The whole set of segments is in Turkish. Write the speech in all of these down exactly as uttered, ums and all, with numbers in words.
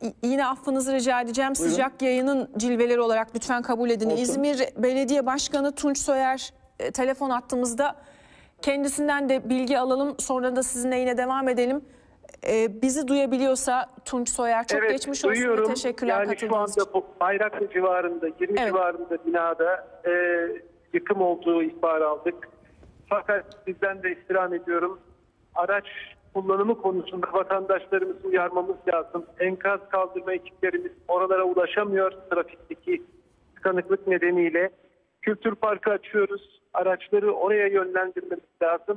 yine affınızı rica edeceğim. Buyurun. Sıcak yayının cilveleri olarak lütfen kabul edin. Olsun. İzmir Belediye Başkanı Tunç Soyer e, telefon attığımızda kendisinden de bilgi alalım. Sonra da sizinle yine devam edelim. E, bizi duyabiliyorsa Tunç Soyer çok evet, geçmiş olsun. duyuyorum. Teşekkürler yani şu katıldığınız için. anda bu Bayraklı civarında, yirmi Evet. civarında binada e, yıkım olduğu ihbarı aldık. Fakat sizden de istirham ediyorum. Araç kullanımı konusunda vatandaşlarımızı uyarmamız lazım. Enkaz kaldırma ekiplerimiz oralara ulaşamıyor trafikteki tıkanıklık nedeniyle. Kültür Parkı açıyoruz. Araçları oraya yönlendirmemiz lazım.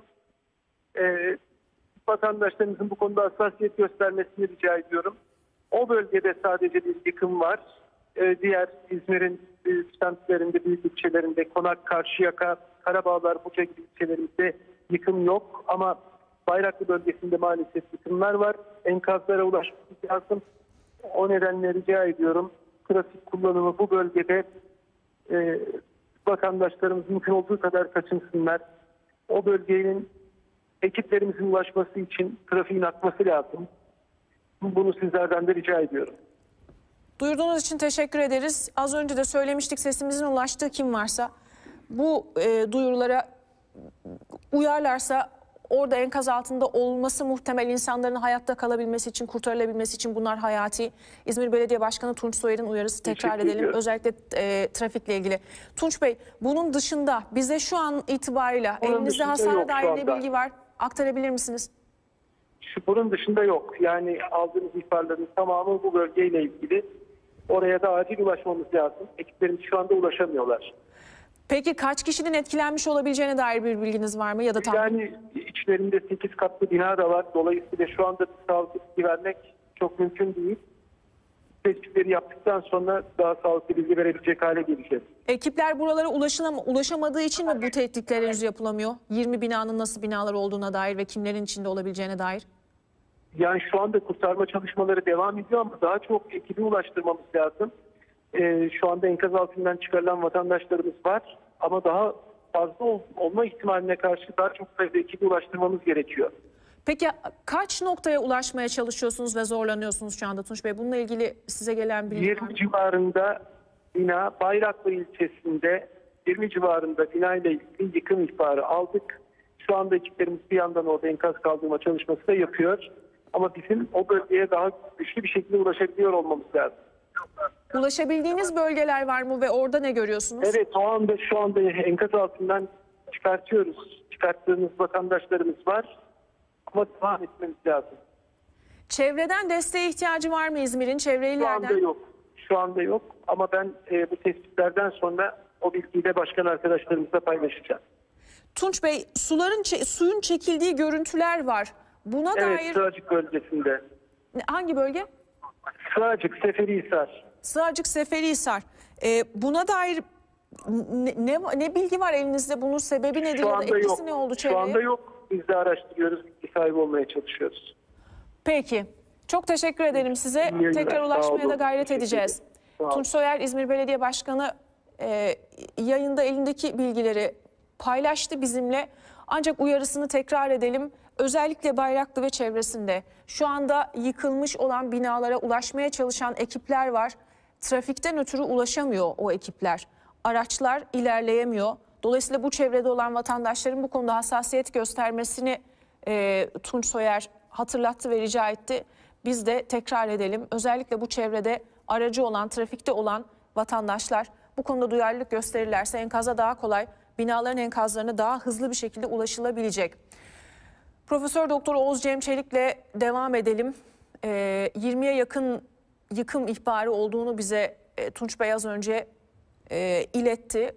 Ee, vatandaşlarımızın bu konuda hassasiyet göstermesini rica ediyorum. O bölgede sadece bir yıkım var. Ee, diğer İzmir'in büyük semtlerinde, büyük ilçelerinde, Konak, Karşıyaka, Karabağlar, Buca gibi ilçelerimizde yıkım yok. Ama Bayraklı bölgesinde maalesef yıkımlar var. Enkazlara ulaşmamız lazım. O nedenle rica ediyorum. Trafik kullanımı bu bölgede e, vatandaşlarımız mümkün olduğu kadar kaçınsınlar. O bölgenin ekiplerimizin ulaşması için trafiğin akması lazım. Bunu sizlerden de rica ediyorum. Duyurduğunuz için teşekkür ederiz. Az önce de söylemiştik, sesimizin ulaştığı kim varsa bu e, duyurulara uyarlarsa orada enkaz altında olması muhtemel insanların hayatta kalabilmesi için, kurtarılabilmesi için bunlar hayati. İzmir Belediye Başkanı Tunç Soyer'in uyarısı, tekrar edelim. ediyorum. Özellikle e, trafikle ilgili. Tunç Bey, bunun dışında bize şu an itibariyle Bunun elinizde dışında hasara yok şu dair ne anda. bilgi var? Aktarabilir misiniz? Şu, bunun dışında yok. Yani aldığımız ihbarların tamamı bu bölgeyle ilgili. Oraya da acil ulaşmamız lazım. Ekiplerimiz şu anda ulaşamıyorlar. Peki kaç kişinin etkilenmiş olabileceğine dair bir bilginiz var mı? Ya da tahmin? Yani içlerinde sekiz katlı bina da var. Dolayısıyla şu anda sağlıklı bilgi vermek çok mümkün değil. Tespitleri yaptıktan sonra daha sağlıklı bilgi verebilecek hale geleceğiz. Ekipler buralara ulaşılam ulaşamadığı için mi bu tetkikler henüz yapılamıyor? yirmi binanın nasıl binalar olduğuna dair ve kimlerin içinde olabileceğine dair? Yani şu anda kurtarma çalışmaları devam ediyor ama daha çok ekibi ulaştırmamız lazım. Ee, şu anda enkaz altından çıkarılan vatandaşlarımız var ama daha fazla ol, olma ihtimaline karşı daha çok sayıda ekibi ulaştırmamız gerekiyor. Peki kaç noktaya ulaşmaya çalışıyorsunuz ve zorlanıyorsunuz şu anda Tunç Bey? Bununla ilgili size gelen bilgi var yirmi mı? civarında bina, Bayraklı ilçesinde yirmi civarında bina ile ilgili yıkım ihbarı aldık. Şu anda ekiplerimiz bir yandan orada enkaz kaldırma çalışması da yapıyor. Ama bizim o bölgeye daha güçlü bir şekilde ulaşabiliyor olmamız lazım. Ulaşabildiğiniz bölgeler var mı ve orada ne görüyorsunuz? Evet, o anda şu anda enkaz altından çıkartıyoruz. Çıkarttığımız vatandaşlarımız var. Ama devam etmemiz lazım. Çevreden desteğe ihtiyacı var mı İzmir'in, çevre Şu anda illerden? yok. Şu anda yok. Ama ben e, bu tespitlerden sonra o bilgiyi de başkan arkadaşlarımızla paylaşacağım. Tunç Bey, suların çe- suyun çekildiği görüntüler var. Buna Evet, dair Sığacık bölgesinde. hangi bölge? Sığacık, Seferihisar. Sığacık, Seferihisar. Ee, buna dair ne, ne, ne bilgi var elinizde? Bunun sebebi nedir Şu ya da anda etkisi yok. ne oldu Şu çevreye? anda yok. Biz de araştırıyoruz, bilgi sahibi olmaya çalışıyoruz. Peki. Çok teşekkür ederim size. İyi yayınlar. Tekrar Sağ ulaşmaya olun. da gayret Teşekkür edeceğiz. ederim. Sağ olun. Tunç Soyer İzmir Belediye Başkanı e, yayında elindeki bilgileri paylaştı bizimle. Ancak uyarısını tekrar edelim. Özellikle Bayraklı ve çevresinde şu anda yıkılmış olan binalara ulaşmaya çalışan ekipler var. Trafikten ötürü ulaşamıyor o ekipler. Araçlar ilerleyemiyor. Dolayısıyla bu çevrede olan vatandaşların bu konuda hassasiyet göstermesini e, Tunç Soyer hatırlattı ve rica etti. Biz de tekrar edelim. Özellikle bu çevrede aracı olan, trafikte olan vatandaşlar bu konuda duyarlılık gösterirlerse enkaza daha kolay, binaların enkazlarına daha hızlı bir şekilde ulaşılabilecek. Profesör Doktor Oğuz Cem Çelik'le devam edelim. E, yirmiye yakın yıkım ihbarı olduğunu bize e, Tunç Bey az önce e, iletti.